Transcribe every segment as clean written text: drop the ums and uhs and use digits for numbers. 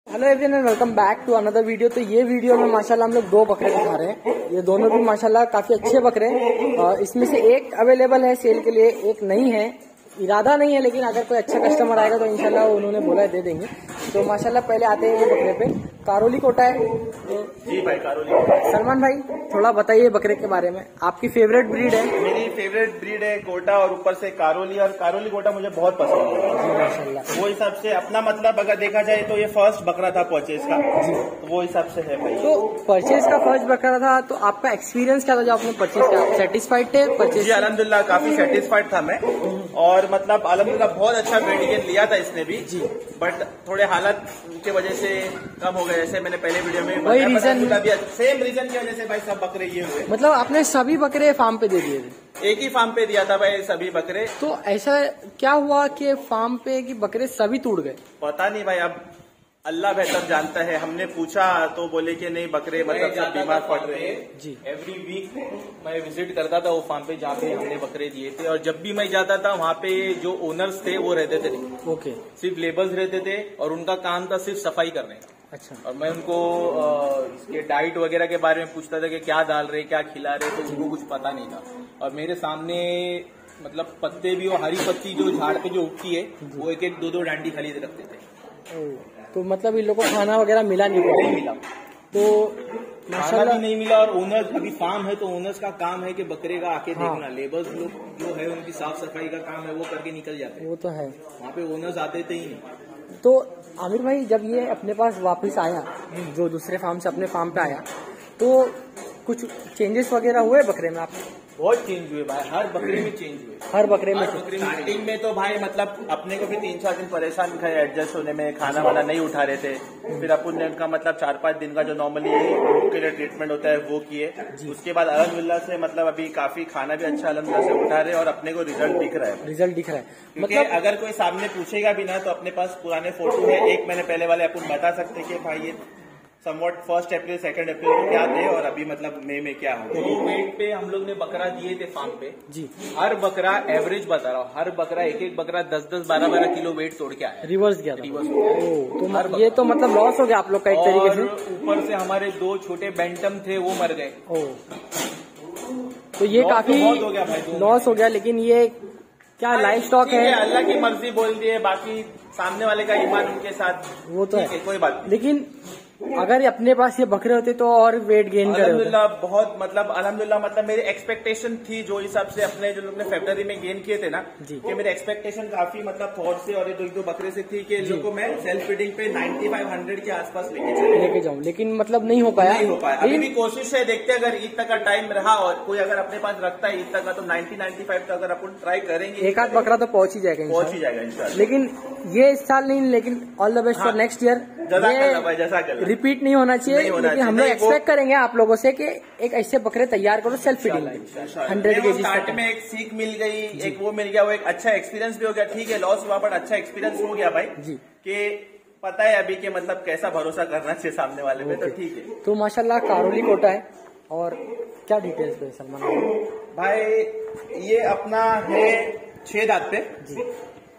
Hello everyone, welcome back to another video. तो ये video में माशाल्लाह हम लोग दो बकरे दिखा रहे हैं। ये दोनों भी माशाल्लाह काफी अच्छे बकरे हैं। इसमें से एक अवेलेबल है सेल के लिए, एक नहीं है। इरादा नहीं है, लेकिन अगर कोई अच्छा कस्टमर आएगा तो इंशाल्लाह उन्होंने बोला है दे देंगे। तो माशाल्लाह पहले आते हैं ये बकरे पे। कारोली कोटा है जी भाई, कारोली। सलमान भाई थोड़ा बताइए बकरे के बारे में। आपकी फेवरेट ब्रीड है? मेरी फेवरेट ब्रीड है कोटा, और ऊपर से कारोली। और कारोली कोटा मुझे बहुत पसंद है जी माशाल्लाह। वो हिसाब से अपना मतलब अगर देखा जाए तो ये फर्स्ट बकरा था परचेज का, तो वो हिसाब से है भाई। तो परचेज का फर्स्ट बकरा था, तो आपका एक्सपीरियंस क्या था जब आपने परचेज किया? सेटिस्फाइड थे परचेज? जी अल्हम्दुलिल्लाह, काफी सेटिस्फाइड था मैं। और मतलब अल्हम्दुलिल्लाह बहुत अच्छा वेट गेन लिया था इसने भी जी। बट थोड़े हालात की वजह से कम हो गए, जैसे मैंने पहले वीडियो में वही रीजन, सेम रीजन की वजह से भाई सब बकरे ये हुए। मतलब आपने सभी बकरे फार्म पे दे दिए थे? एक ही फार्म पे दिया था भाई सभी बकरे। तो ऐसा क्या हुआ कि फार्म पे कि बकरे सभी टूट गए? पता नहीं भाई, अब अल्लाह बेहतर जानता है। हमने पूछा तो बोले कि नहीं, बकरे मतलब सब बीमार पड़ रहे हैं जी। एवरी वीक मैं विजिट करता था वो फार्म पे जहाँ पे हमने बकरे दिए थे, और जब भी मैं जाता था वहाँ पे जो ओनर्स थे वो रहते थे। ओके। सिर्फ लेबर्स रहते थे और उनका काम था सिर्फ सफाई करने का। अच्छा। और मैं उनको इसके डाइट वगैरह के बारे में पूछता था कि क्या डाल रहे, क्या खिला रहे, तो उनको कुछ पता नहीं था। और मेरे सामने मतलब पत्ते भी, और हरी पत्ती जो झाड़ पे जो उगती है वो एक एक दो दो डांडी खरीद रखते थे। तो मतलब इन लोगों को खाना वगैरह मिला नहीं मिला, तो माशाल्लाह भी नहीं मिला। और ओनर्स, अभी फार्म है तो ओनर्स का काम है कि बकरे का आके देखना। लेबर्स लोग जो है उनकी साफ सफाई का काम है, वो करके निकल जाते हैं। वो तो है, वहाँ पे ओनर्स आते थे ही नहीं। तो आमिर भाई जब ये अपने पास वापस आया, जो दूसरे फार्म से अपने फार्म पे आया, तो कुछ चेंजेस वगैरह हुए बकरे में? आप बहुत चेंज हुए भाई, हर बकरे में चेंज हुए। हर बकरे में? स्टार्टिंग में तो भाई मतलब अपने को भी 3-4 दिन परेशान दिखाए एडजस्ट होने में, खाना वाला नहीं उठा रहे थे। फिर अपन ने उनका मतलब 4-5 दिन का जो नॉर्मली भूख के लिए ट्रीटमेंट होता है वो किए। उसके बाद अल्हम्दुलिल्लाह से मतलब अभी काफी खाना भी अच्छा अल्हम्दुलिल्लाह से उठा रहे, और अपने को रिजल्ट दिख रहा है। रिजल्ट दिख रहा है मतलब अगर कोई सामने पूछेगा भी ना तो अपने पास पुराने फोटो है, एक महीने पहले वाले अपन बता सकते हैं कि भाई ये समवट 1 अप्रैल 2 अप्रैल को क्या थे, और अभी मतलब मई में क्या हो। तो वेट पे हम लोग ने बकरा दिए थे फार्म पे जी। हर बकरा एवरेज बता रहा हूँ, हर बकरा एक बकरा 10-10, 12-12 किलो वेट तोड़ के आया। रिवर्स गया था? रिवर्स। तो ये तो मतलब लॉस हो गया आप लोग का एक तरीके से। ऊपर से हमारे 2 छोटे बैंटम थे वो मर गए। तो ये काफी हो गया भाई, लॉस हो गया। लेकिन ये क्या लाइफ स्टॉक है? अल्लाह की मर्जी बोल दिए, बाकी सामने वाले का ईमान उनके साथ, वो तो है, कोई बात नहीं। लेकिन अगर अपने पास ये बकरे होते तो और वेट गेन करे। अल्हम्दुलिल्लाह बहुत मतलब अल्हम्दुलिल्लाह मतलब मेरी एक्सपेक्टेशन थी जो हिसाब से अपने जो लोग ने फरवरी में गेन किए थे ना, कि मेरी एक्सपेक्टेशन काफी मतलब थॉट से और 1-2 बकरे से थी कि लोगों को मैं सेल्फ फीडिंग पे 95-100 के आसपास लेके जाऊँ, लेकिन मतलब नहीं हो पाया। अभी भी कोशिश है, देखते अगर ईद तक का टाइम रहा और कोई अगर अपने पास रखता है ईद तक का, तो 90-95 तक अगर अपन ट्राई करेंगे, एक आध बकरा तो पहुंच ही जाएगा इंशाल्लाह। लेकिन ये इस साल नहीं, लेकिन all the best for next year. जैसा रिपीट नहीं होना चाहिए, लेकिन हम लोग एक्सपेक्ट करेंगे आप लोगों से कि एक ऐसे बकरे तैयार करो सेल्फ फीडिंग 100 केजी। स्टार्ट में एक सीख मिल गई, एक वो मिल गया, वो एक अच्छा एक्सपीरियंस भी हो गया। ठीक है, लॉस हुआ बट अच्छा एक्सपीरियंस हो गया भाई जी, कि पता है अभी के मतलब कैसा भरोसा करना चाहिए सामने वाले पे। तो ठीक है। तो माशाल्लाह कारोली कोटा है। और क्या डिटेल्स पे सलमान भाई? ये अपना है 6 दांत पे जी।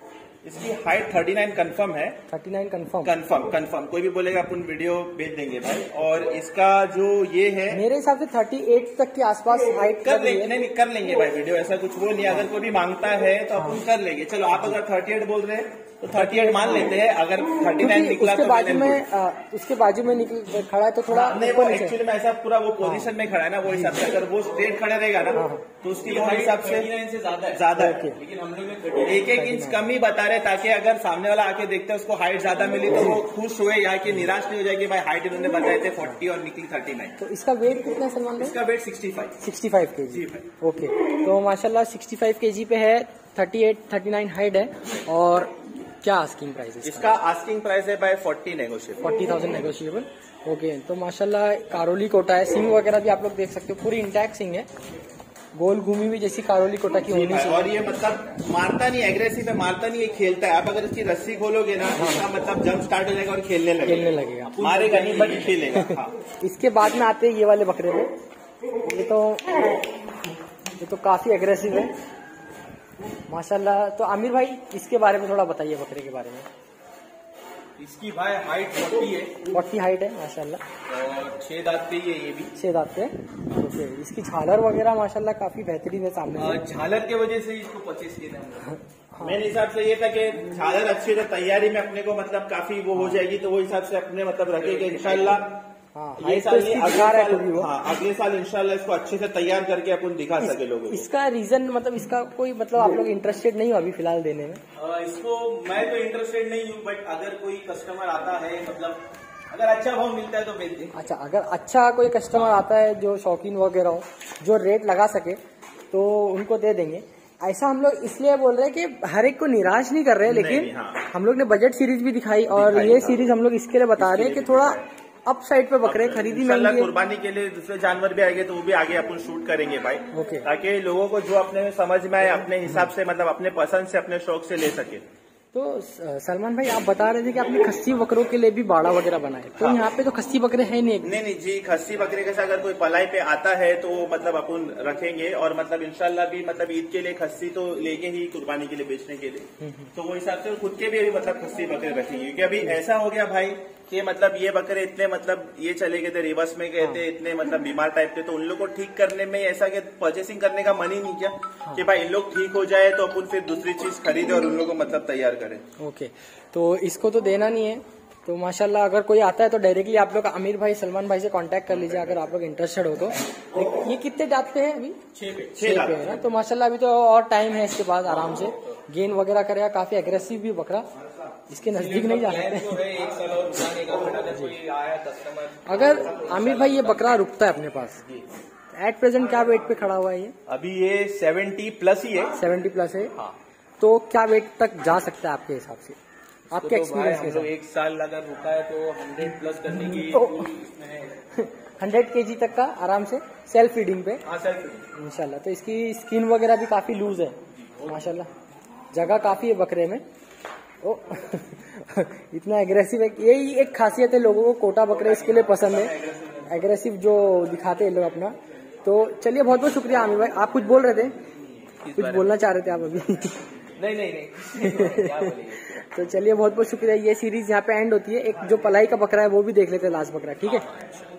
इसकी हाइट 39 कंफर्म है। 39 कंफर्म कोई भी बोलेगा अपन वीडियो भेज देंगे भाई। और इसका जो ये है, मेरे हिसाब से 38 तक के आसपास हाइट कर लेंगे। नहीं कर लेंगे भाई वीडियो, ऐसा कुछ वो नहीं। अगर कोई भी मांगता है तो अपन कर लेंगे। चलो आप अगर 38 बोल रहे हैं तो 38 मान लेते हैं। अगर 39 निकला तो उसके बाजू में निकल खड़ा है तो थोड़ा नहीं, वो एक्चुअली में ऐसा पूरा वो पोजीशन में खड़ा है ना, वो हिसाब से अगर वो स्ट्रेट खड़े रहेगा ना तो उसकी हिसाब से 39 से ज्यादा है। लेकिन हम लोग 1-1 इंच कम ही बता रहे, ताकि अगर सामने वाला आके देखते हैं उसको हाइट ज्यादा मिली तो वो खुश हुए, यहाँ की निराश नहीं हो जाएगी भाई हाइट इन्होंने बताए थे 40 और निकली 39। तो इसका वेट कितना है सलमान? इसका वेट 65 केजी। ओके, तो माशाल्लाह 65 केजी पे है, 38-39 हाइट है। और क्या आस्किंग प्राइस है इसका? आस्किंग प्राइस है बाय 40,000 नेगोशिएबल। ओके, तो माशाल्लाह कारोली कोटा है। सिंग वगैरह भी आप लोग देख सकते हो, पूरी इंटैक्ट सिंग है, गोल घूमी हुई जैसी कारोली कोटा की होनी चाहिए। और ये मतलब मारता नहीं, एग्रेसिव है, मारता नहीं, ये खेलता है। आप अगर इसकी रस्सी खोलोगे ना, इसका मतलब जंप स्टार्ट हो जाएगा और खेलने लगेगा। मारेगा नहीं बट खेलेगा। इसके बाद में आते हैं ये वाले बकरे पे। ये तो काफी एग्रेसिव है माशाल्लाह। तो आमिर भाई इसके बारे में थोड़ा बताइए, बकरे के बारे में। इसकी भाई हाइट 40 है, 40 हाइट है माशाल्लाह, और 6 दांत पे ही है ये भी। 6 दांत पे। ओके, इसकी झालर वगैरह माशाल्लाह काफी बेहतरीन है सामने से। झालर के वजह से इसको 25 के दाम। मेरे हिसाब से ये था कि झालर अच्छी तो तैयारी में अपने को मतलब काफी वो हो जाएगी, तो वो हिसाब से अपने मतलब रखेंगे इंशाल्लाह। ये साल अगले साल इंशाल्लाह इसको अच्छे से तैयार करके अपन दिखा सके लोगों को। इसका रीजन मतलब इसका कोई मतलब आप लोग इंटरेस्टेड नहीं हो अभी फिलहाल देने में? इसको मैं तो इंटरेस्टेड नहीं हूँ, बट अगर कोई कस्टमर आता है, मतलब अगर अच्छा भाव मिलता है तो बेच दें। अच्छा, अगर अच्छा कोई कस्टमर आता है जो शौकीन वगैरह हो, जो रेट लगा सके, तो उनको दे देंगे। ऐसा हम लोग इसलिए बोल रहे हैं कि हर एक को निराश नहीं कर रहे, लेकिन हम लोग ने बजट सीरीज भी दिखाई, और ये सीरीज हम लोग इसके लिए बता रहे हैं कि थोड़ा अप साइड पे बकरे खरीदी महंगी है। कुर्बानी के लिए दूसरे जानवर भी आएंगे तो वो भी आगे अपन शूट करेंगे भाई। ओके, ताकि लोगों को जो अपने समझ में आए, अपने हिसाब से मतलब अपने पसंद से, अपने शौक से ले सके। तो सलमान भाई, आप बता रहे थे कि आपने खस्सी बकरों के लिए भी बाड़ा वगैरह बनाए, तो यहाँ पे तो खस्सी बकरे है नहीं जी, खस्सी बकरे के साथ अगर कोई पलाई पे आता है तो मतलब अपन रखेंगे, और मतलब इंशाल्लाह भी मतलब ईद के लिए खस्सी तो लेंगे ही कुर्बानी के लिए बेचने के लिए, तो वो हिसाब से खुद के भी अभी मतलब खस्सी बकरे रखेंगे। क्योंकि अभी ऐसा हो गया भाई कि मतलब ये बकरे इतने मतलब ये चले गए थे रिवर्स में गए थे, इतने मतलब बीमार टाइप थे, तो उन लोग को ठीक करने में ऐसा कि परचेसिंग करने का मन ही नहीं किया कि भाई इन लोग ठीक हो जाए तो अपन फिर दूसरी चीज खरीदे और उन लोगों को मतलब तैयार करें। ओके, तो इसको तो देना नहीं है, तो माशाल्लाह अगर कोई आता है तो डायरेक्टली आप लोग आमिर भाई, सलमान भाई से कांटेक्ट कर लीजिए अगर आप लोग इंटरेस्टेड हो तो। ये कितने दांत पे है अभी? 6 पे है ना, तो माशाल्लाह अभी तो और टाइम है इसके बाद, आराम से गेन वगैरह करेगा। काफी एग्रेसिव भी बकरा, इसके नजदीक नहीं जा सकते। अगर आमिर भाई ये बकरा रुकता है अपने पास, एट प्रेजेंट क्या वेट पे खड़ा हुआ है ये? अभी ये 70 प्लस ही है। 70 प्लस है। तो क्या वेट तक जा सकता है आपके हिसाब से, आपके एक्सपीरियंस के साथ? 1 साल अगर रुका है तो 100 प्लस करने की 100 kg तक का आराम से सेल्फ फीडिंग पे। सेल्फ फीडिंग इंशाल्लाह। तो इसकी स्किन वगैरह भी काफी लूज है माशाल्लाह, जगह काफी है बकरे में। ओ इतना एग्रेसिव है, यही एक खासियत है, लोगों को कोटा बकरे इसके लिए पसंद है, एग्रेसिव जो दिखाते हैं लोग अपना। तो चलिए, बहुत बहुत शुक्रिया आमिर भाई। आप कुछ बोल रहे थे, कुछ बोलना चाह रहे थे आप अभी? नहीं। तो चलिए, बहुत बहुत शुक्रिया। ये सीरीज यहाँ पे एंड होती है। एक जो पलाई का बकरा है वो भी देख लेते हैं, लास्ट बकरा, ठीक है?